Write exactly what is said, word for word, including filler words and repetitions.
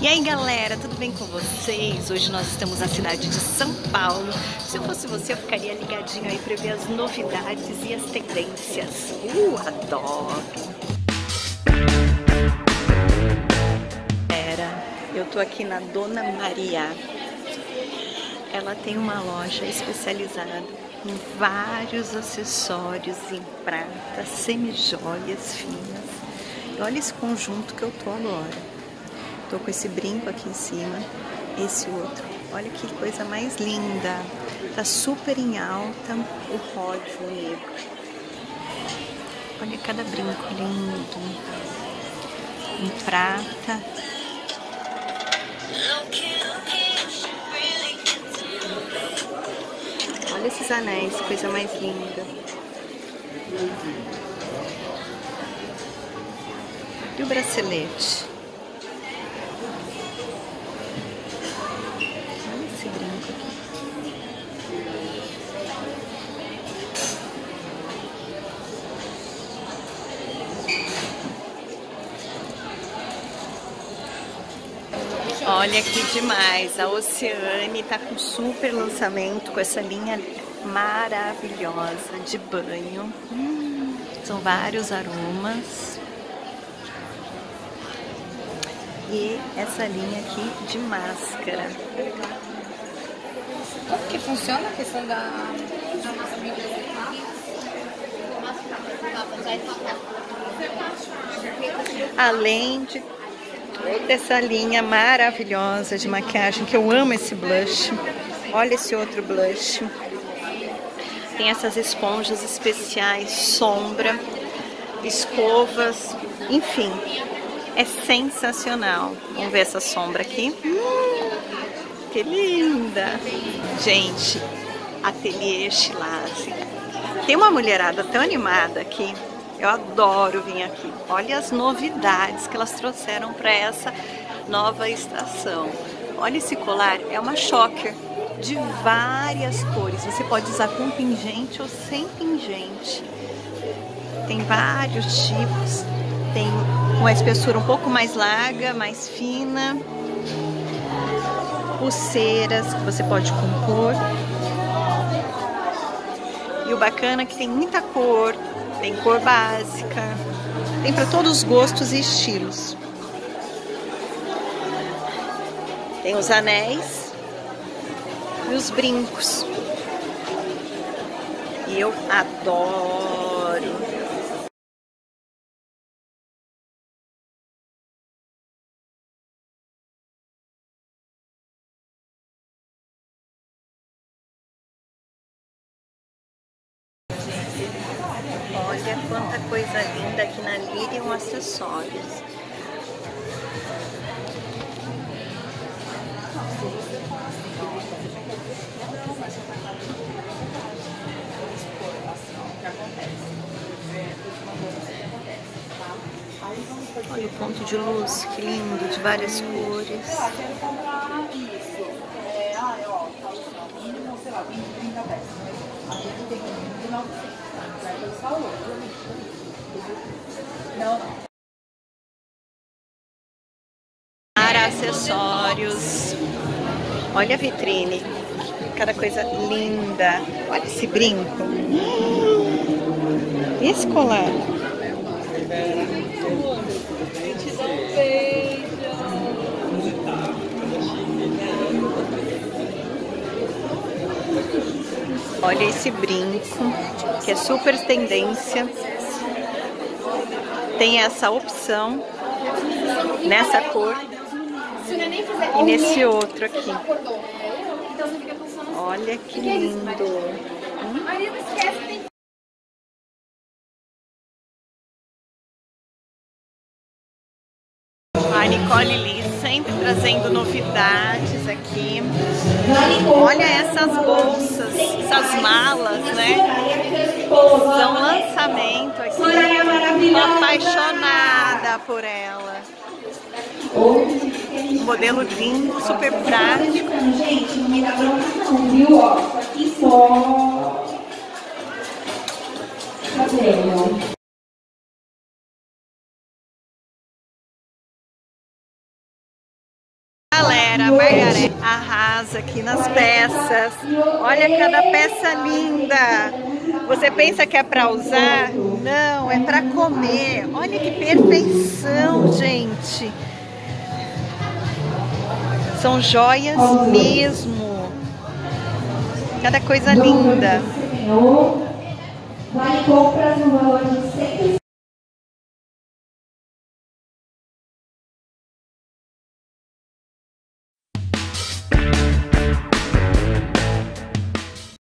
E aí galera, tudo bem com vocês? Hoje nós estamos na cidade de São Paulo. Se eu fosse você, eu ficaria ligadinho aí para ver as novidades e as tendências. Uh, adoro! Galera, eu tô aqui na Dona Maria. Ela tem uma loja especializada em vários acessórios em prata, semi-joias finas. E olha esse conjunto que eu tô agora. Tô com esse brinco aqui em cima, esse outro. Olha que coisa mais linda. Tá super em alta o ródio negro. Olha cada brinco lindo. Em prata. Olha esses anéis, coisa mais linda. E o bracelete? Olha esse brinco aqui. Olha que demais, a Oceane tá com super lançamento com essa linha maravilhosa de banho. Hum, são vários aromas. E essa linha aqui de máscara. Como que funciona a questão da... Além de toda essa linha maravilhosa de maquiagem, que eu amo esse blush. Olha esse outro blush. Tem essas esponjas especiais, sombra, escovas, enfim. É sensacional. Vamos ver essa sombra aqui. Hum, que linda! Gente, Ateliê Chilase. Tem uma mulherada tão animada aqui. Eu adoro vir aqui. Olha as novidades que elas trouxeram para essa nova estação. Olha esse colar, é uma choker de várias cores. Você pode usar com pingente ou sem pingente. Tem vários tipos. Tem uma espessura um pouco mais larga, mais fina. Pulseiras que você pode compor. E o bacana é que tem muita cor. Tem cor básica, tem para todos os gostos e estilos. Tem os anéis e os brincos. E eu adoro. Olha quanta coisa linda aqui na Lyrium Acessórios. Olha o ponto de luz, que lindo, de várias cores. Para acessórios. Olha a vitrine. Cada coisa linda. Olha esse brinco. E esse colar? Olha esse brinco, que é super tendência. Tem essa opção nessa cor e nesse outro aqui. Olha que lindo. Hum? A Nicole Lee sempre trazendo novidades aqui. Olha essas bolsas, essas malas, né? São lançamento aqui. Tô apaixonada por ela. Um modelo lindo, super prático. Gente, não me dá bronca não, viu? Ó, aqui só. Cadê? Margareth arrasa aqui nas peças. Olha cada peça linda. Você pensa que é para usar? Não, é para comer. Olha que perfeição, gente. São joias mesmo. Cada coisa linda. Vale compras no valor de cem